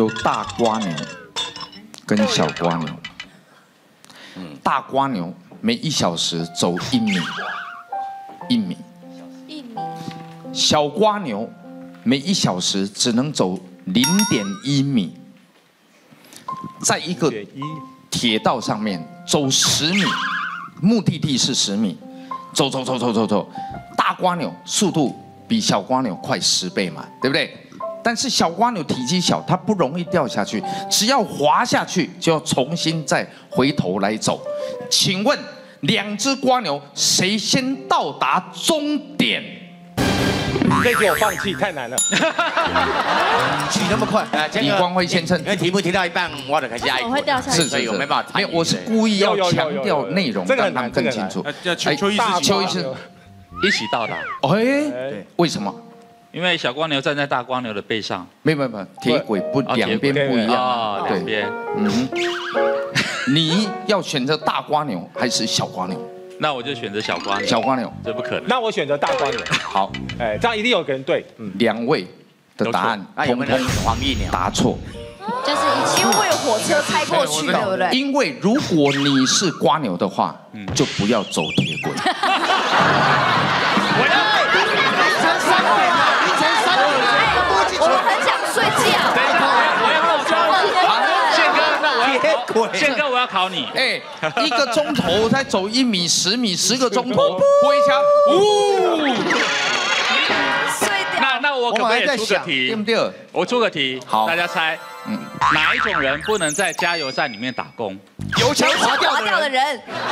有大瓜牛跟小瓜牛。大瓜牛每1小时走1米，1米。小瓜牛每1小时只能走0.1米。在一个铁道上面走10米，目的地是10米，走，大瓜牛速度比小瓜牛快10倍嘛，对不对？但是小瓜牛体积小，它不容易掉下去，只要滑下去就要重新再回头来走。请问2只瓜牛谁先到达终点？ 这题我放弃，太难了。 举那么快， 李光辉先生， 因为题目提到一半，我就开始爱我会掉下去， 所以我没办法。 没有，我是故意要强调内容，让他们更清楚。 邱医师一起到达。 哎，为什么？ 因为小瓜牛站在大瓜牛的背上。 没有，铁轨不两边不一样啊，两边。 你要选择大瓜牛还是小瓜牛？ 那我就选择小瓜牛。 小瓜牛， 这不可能。 那我选择大瓜牛。 好， 哎，这样一定有个人对。 2位的答案通通黄鹂鸟答错。 就是因为火车开过去，对不对？ 因为如果你是瓜牛的话，就不要走铁轨。 我们很想睡觉。宪哥，我要考你。 哎，1个钟头才走1米、10米，10个钟头，挥枪， 那我可不可以出个题？ 对不对？ 我出个题， 好， 大家猜，哪一种人不能在加油站里面打工？ 油腔滑调的人。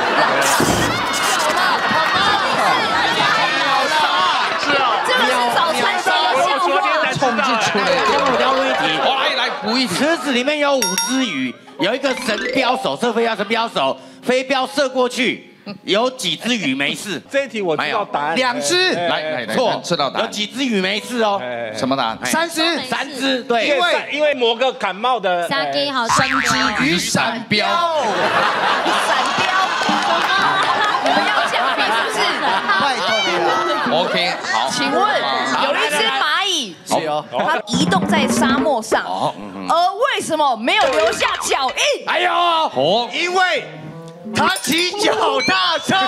是啊， 这个是早餐店的笑话。 冲进出来， 我要问一题， 来补一题。 池子里面有5只鱼，有一个神标手，射飞镖神标手，飞镖射过去，有几只鱼没事？ 这一题我知道答案。 2只， 来， 错， 知道答案。 有几只鱼没事哦？ 什么答案 ？3只，对， 因为某个感冒的。 3 只雨伞标。 伞标，你们要讲比是不是？ 拜托你了。 OK， 好。 请问有一只蚂蚁，它移动在沙漠上，而为什么没有留下脚印？ 哎呦，因为他骑脚踏车。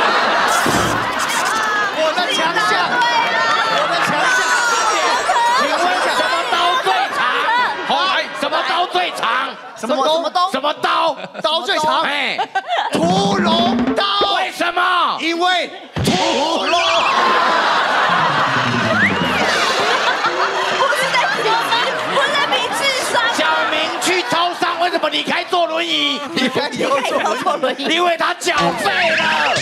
我的强项，请问什么刀最长？好，什么刀最长？什么刀？刀最长？哎，屠龙刀。为什么？因为屠龙。小明去超商，为什么你开坐轮椅？你开坐轮椅，因为他缴费了。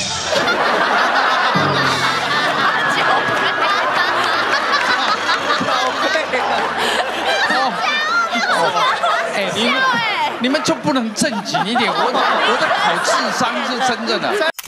哎，你们就不能正经一点？我在考智商是真正的。